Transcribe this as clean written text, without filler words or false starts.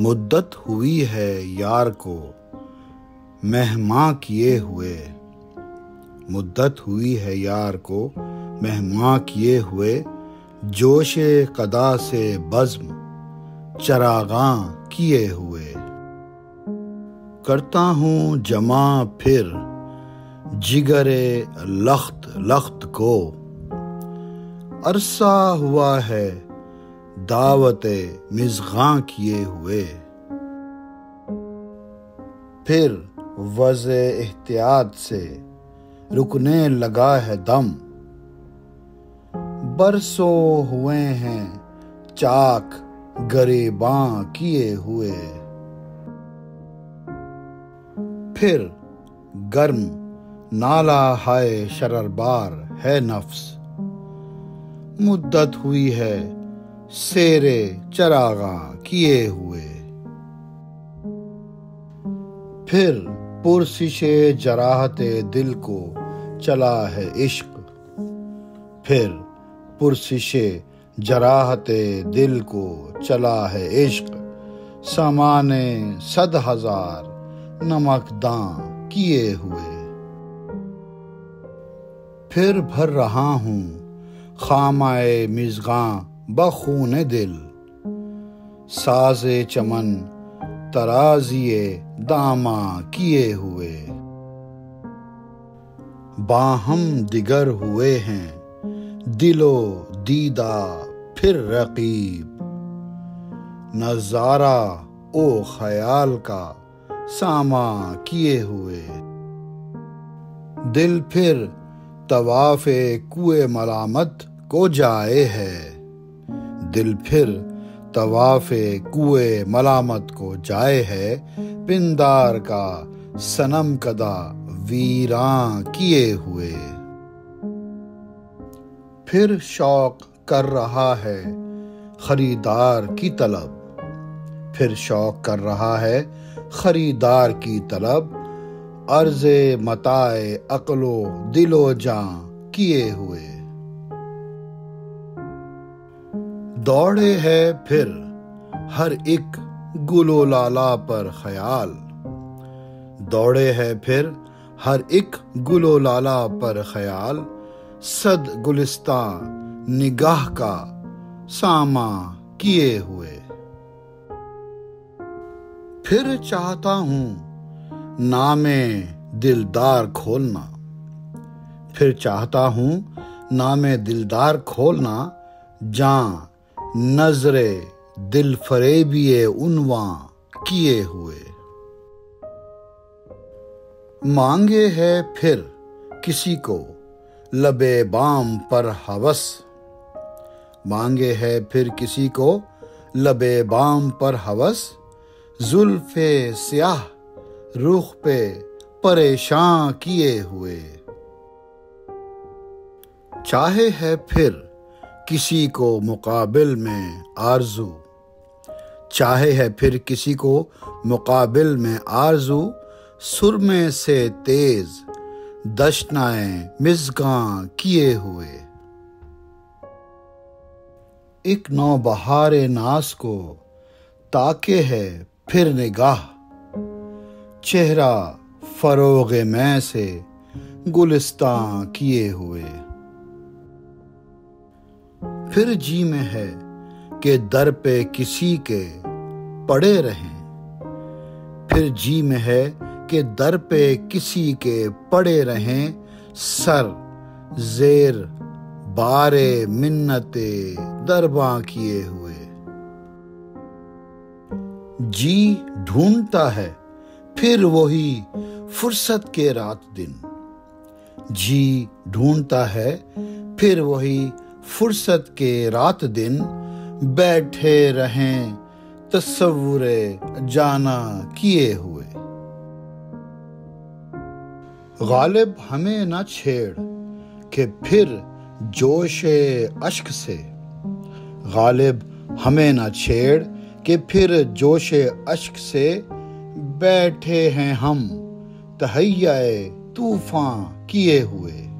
मुद्दत हुई है यार को मेहमां किए हुए। मुद्दत हुई है यार को मेहमां किए हुए। जोशे कदा से बज़्म चरागां किए हुए। करता हूँ जमा फिर जिगरे लख्त लख्त को। अरसा हुआ है दावते मिज़गां किए हुए। फिर वज़े एहतियात से रुकने लगा है दम। बरसों हुए हैं चाक गरेबां किए हुए। फिर गर्म नाला हाय शररबार है नफ्स। मुद्दत हुई है सेरे चरागां किए हुए। फिर पुरसिशे जराहते दिल को चला है इश्क। फिर पुरसिशे जराहते दिल को चला है इश्क। सामाने 100,000 नमकदां किए हुए। फिर भर रहा हूँ खामाए मिज़गां बखूने दिल। साज़े चमन तराज़िए दामा किए हुए। बाहम दिगर हुए हैं दिलो दीदा फिर रकीब। नज़ारा ओ ख्याल का सामा किए हुए। दिल फिर तवाफ़े कुए मलामत को जाए है। दिल फिर तवाफ़े कुए मलामत को जाए है। पिंदार का सनम कदा वीरां किए हुए। फिर शौक कर रहा है खरीदार की तलब। फिर शौक कर रहा है खरीदार की तलब। अर्ज़े मताए अक्लो दिलो जां किए हुए। दौड़े है फिर हर एक गुलो लाला पर ख्याल। दौड़े है फिर हर एक गुलो लाला पर ख्याल। सद गुलिस्तां निगाह का सामा किए हुए। फिर चाहता हूँ नामे दिलदार खोलना। फिर चाहता हूँ नामे दिलदार खोलना। जां नजरे दिल फरेबिए उन्वां किए हुए। मांगे है फिर किसी को लबे बाम पर हवस। मांगे है फिर किसी को लबे बाम पर हवस। जुल्फे स्याह रुख पे परेशान किए हुए। चाहे है फिर किसी को मुकाबिल में आरज़ू। चाहे है फिर किसी को मुकाबिल में आरज़ू। सुरमे से तेज दशनाए मिज़गां किए हुए। एक नौबहारे नास को ताके है फिर निगाह। चेहरा फरोगे मैं से गुलिस्तां किए हुए। फिर जी में है कि दर पे किसी के पड़े रहें। फिर जी में है कि दर पे किसी के पड़े रहें। सर जेर बारे मिन्नते दरबां किए हुए। जी ढूंढता है फिर वही फुर्सत के रात दिन। जी ढूंढता है फिर वही फुर्सत के रात दिन। बैठे रहें तस्वुरे जाना किए हुए। गालिब हमें न छेड़ कि फिर जोशे अश्क से। गालिब हमें न छेड़ कि फिर जोशे अश्क से। बैठे हैं हम तहैयाए तूफान किए हुए।